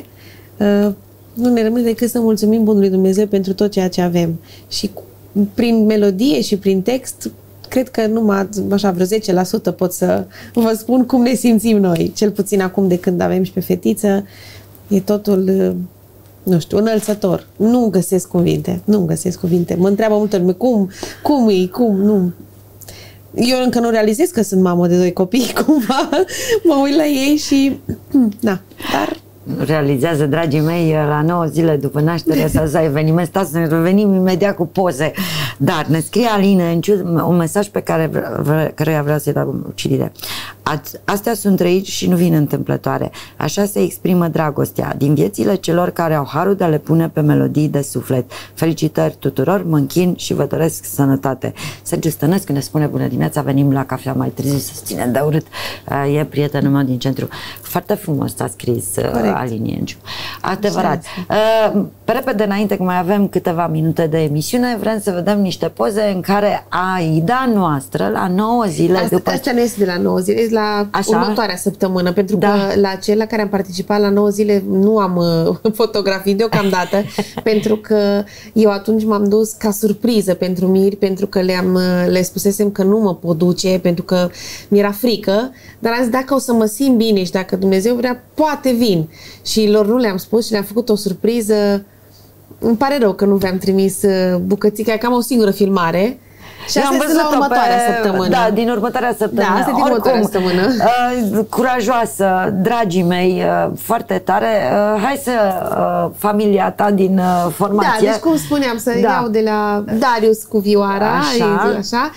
Nu ne rămâne decât să mulțumim Bunului Dumnezeu pentru tot ceea ce avem. Și prin melodie și prin text, cred că numai așa vreo 10% pot să vă spun cum ne simțim noi. Cel puțin acum de când avem și pe fetiță, e totul, nu știu, înălțător. Nu găsesc cuvinte. Mă întreabă multă lume, cum, nu. Eu încă nu realizez că sunt mamă de 2 copii, cumva mă uit la ei și dar... Realizează, dragii mei, la 9 zile după nașterea sa eveniment. Stați să ne revenim imediat cu poze. Dar ne scrie Aline un mesaj pe căruia vreau să-i dau citire. Astea sunt trăiri și nu vin întâmplătoare. Așa se exprimă dragostea din viețile celor care au harul de a le pune pe melodii de suflet. Felicitări tuturor, mă închin și vă doresc sănătate. Sergiu Stănescu ne spune bună dimineața, venim la cafea mai târziu să ținem de urât. E prietenul meu din centru. Foarte frumos a scris Aline Enciu. Adevărat. Pe repede înainte, că mai avem câteva minute de emisiune, vrem să vedem niște poze în care Aida noastră la 9 zile după... Asta nu este de la 9 zile, este la următoarea săptămână, pentru că la cel la care am participat la 9 zile nu am fotografii deocamdată, pentru că eu atunci m-am dus ca surpriză pentru miri, pentru că le spusesem că nu mă pot duce, pentru că mi-era frică, dar am zis dacă o să mă simt bine și dacă Dumnezeu vrea, poate vin. Și lor nu le-am spus și le-am făcut o surpriză. Îmi pare rău că nu v-am trimis bucățica, că am o singură filmare. Și asta este la următoarea săptămână. Da, din următoarea săptămână. Da, asta din următoarea săptămână. Curajoasă, dragii mei, foarte tare. Hai să familia ta din formație. Da, deci cum spuneam, să iau de la Darius cu vioara, așa.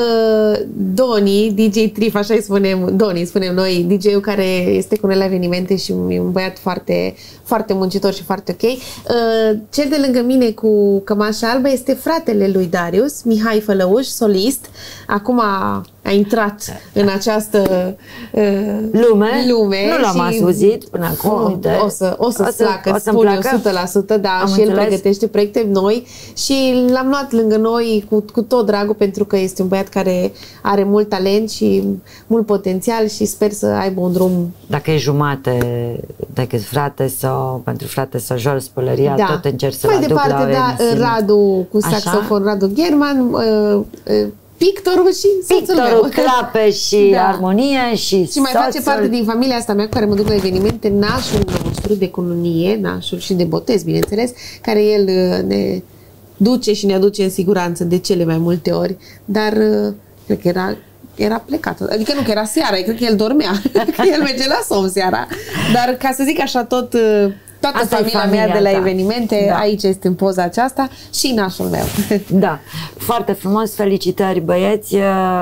Doni, DJ Trif, așa îi spunem, Doni, spunem noi, DJ-ul care este cu noi la evenimente și e un băiat foarte, foarte muncitor și foarte ok. Cel de lângă mine cu cămașa albă este fratele lui Darius, Mihai Fălăuș, solist. Acum a intrat în această lume. Nu l-am auzit până acum. O să-ți placă, spun eu 100%, da, și el pregătește proiecte noi și l-am luat lângă noi cu tot dragul, pentru că este un băiat care are mult talent și mult potențial și sper să aibă un drum. Dacă e jumate decât frate sau pentru frate sau George Spălăria, tot încerc să-l aduc la mai departe, Radu cu saxofon, Radu German, pictorul și soțul meu. Clape și armonie și mai face parte din familia asta mea cu care mă duc la evenimente, nașul nostru de cununie, nașul și de botez, bineînțeles, care el ne duce și ne aduce în siguranță de cele mai multe ori, dar cred că era plecat. Adică nu că era seara, cred că el dormea, că el merge la somn seara. Dar ca să zic așa, toată familia mea de la evenimente, aici este în poza aceasta și nașul meu. Da, foarte frumos, felicitări băieți,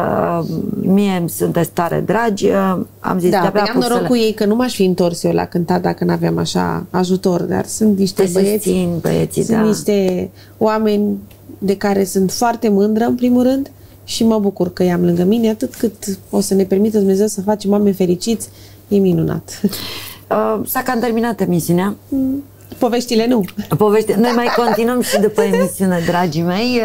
mie îmi sunteți tare dragi, am zis de-abia am noroc cu ei că nu m-aș fi întors eu la cântat dacă n-aveam așa ajutor, dar sunt niște băieții, sunt niște oameni de care sunt foarte mândră în primul rând și mă bucur că i-am lângă mine, atât cât o să ne permită Dumnezeu să facem oameni fericiți, e minunat. S-a cam terminat emisiunea. Poveștile nu. Noi mai continuăm și după emisiune, dragii mei.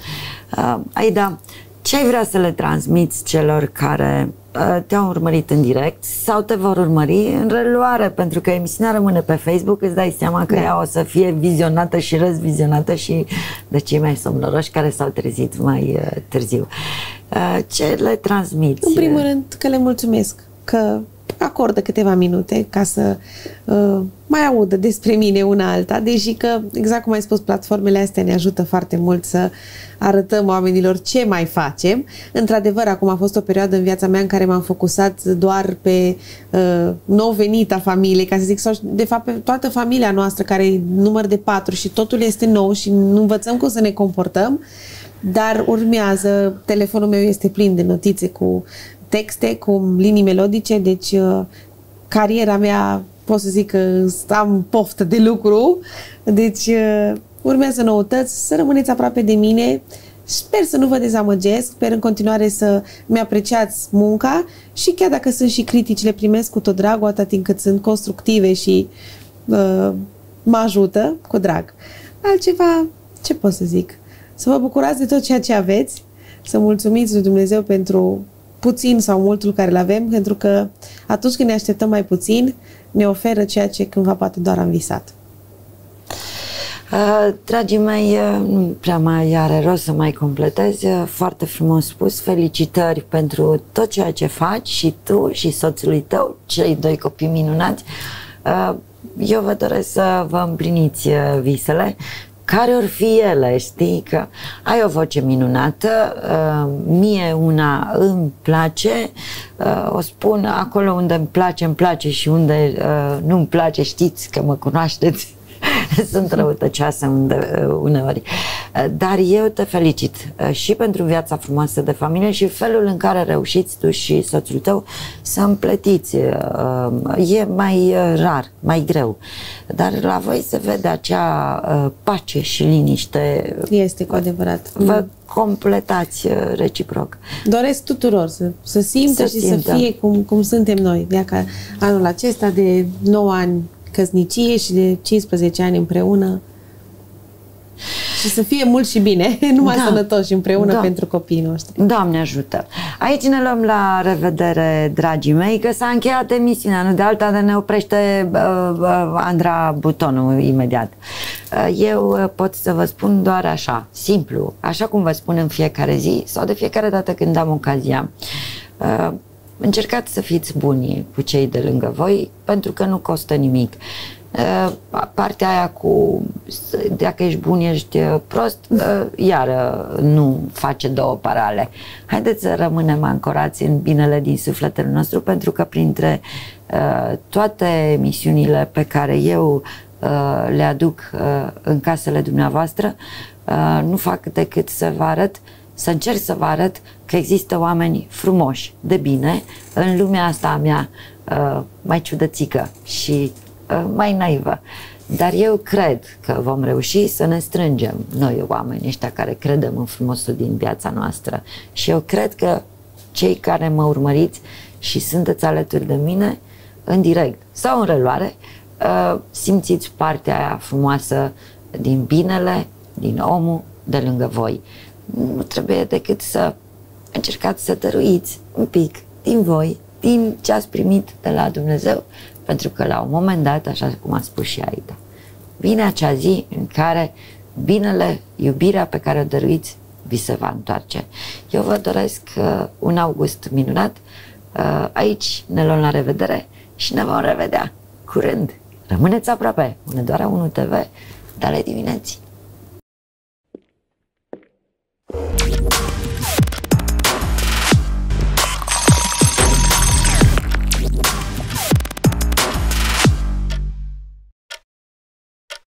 Aida, ce ai vrea să le transmiți celor care te-au urmărit în direct sau te vor urmări în reluare, pentru că emisiunea rămâne pe Facebook, îți dai seama că ea o să fie vizionată și răzvizionată și de cei mai somnoroși care s-au trezit mai târziu. Ce le transmiți? În primul rând că le mulțumesc că acordă câteva minute ca să mai audă despre mine una alta, deși că, exact cum ai spus, platformele astea ne ajută foarte mult să arătăm oamenilor ce mai facem. Într-adevăr, acum a fost o perioadă în viața mea în care m-am focusat doar pe nou venita familiei, ca să zic, sau de fapt pe toată familia noastră, care e număr de 4 și totul este nou și nu învățăm cum să ne comportăm, dar urmează, telefonul meu este plin de notițe cu texte, cu linii melodice, deci cariera mea, pot să zic că am poftă de lucru, deci urmează noutăți, să rămâneți aproape de mine, sper să nu vă dezamăgesc, sper în continuare să mi-apreciați munca și chiar dacă sunt și critici, le primesc cu tot dragul, atât timp cât sunt constructive și mă ajută, cu drag. Altceva, ce pot să zic? Să vă bucurați de tot ceea ce aveți, să mulțumiți lui Dumnezeu pentru puțin sau multul care îl avem, pentru că atunci când ne așteptăm mai puțin, ne oferă ceea ce cândva poate doar am visat. Dragii mei, nu prea mai are rost să mai completez. Foarte frumos spus, felicitări pentru tot ceea ce faci și tu și soțului tău, cei 2 copii minunați. Eu vă doresc să vă împliniți visele, care or fi ele, știi, că ai o voce minunată, mie una îmi place, o spun acolo unde îmi place și unde nu îmi place, știți că mă cunoașteți, sunt răutăcioasă uneori, dar eu te felicit și pentru viața frumoasă de familie și felul în care reușiți tu și soțul tău să împletiți. E mai rar, mai greu, dar la voi se vede acea pace și liniște. Este cu adevărat. Vă completați reciproc. Doresc tuturor să simtă și să fie cum suntem noi. Dacă anul acesta de 9 ani căsnicie și de 15 ani împreună și să fie mult și bine, numai sănătoși împreună pentru copiii noștri. Doamne ajută! Aici ne luăm la revedere, dragii mei, că s-a încheiat emisiunea, nu de alta de ne oprește Andra butonul imediat. Eu pot să vă spun doar așa, simplu, așa cum vă spun în fiecare zi sau de fiecare dată când am ocazia. Încercați să fiți buni cu cei de lângă voi, pentru că nu costă nimic. Partea aia cu dacă ești bun, ești prost, iar nu face 2 parale. Haideți să rămânem ancorați în binele din sufletul nostru, pentru că printre toate emisiunile pe care eu le aduc în casele dumneavoastră, nu fac decât să vă arăt, să încerc să vă arăt că există oameni frumoși, de bine, în lumea asta a mea mai ciudățică și mai naivă. Dar eu cred că vom reuși să ne strângem, noi oamenii ăștia care credem în frumosul din viața noastră. Și eu cred că cei care mă urmăriți și sunteți alături de mine, în direct sau în reluare, simțiți partea aia frumoasă din binele, din omul de lângă voi. Nu trebuie decât să încercați să dăruiți un pic din voi, din ce ați primit de la Dumnezeu, pentru că la un moment dat, așa cum a spus și Aida, vine acea zi în care binele, iubirea pe care o dăruiți, vi se va întoarce. Eu vă doresc un august minunat. Aici ne luăm la revedere și ne vom revedea curând. Rămâneți aproape, Hunedoara 1 TV, Dale dimineții.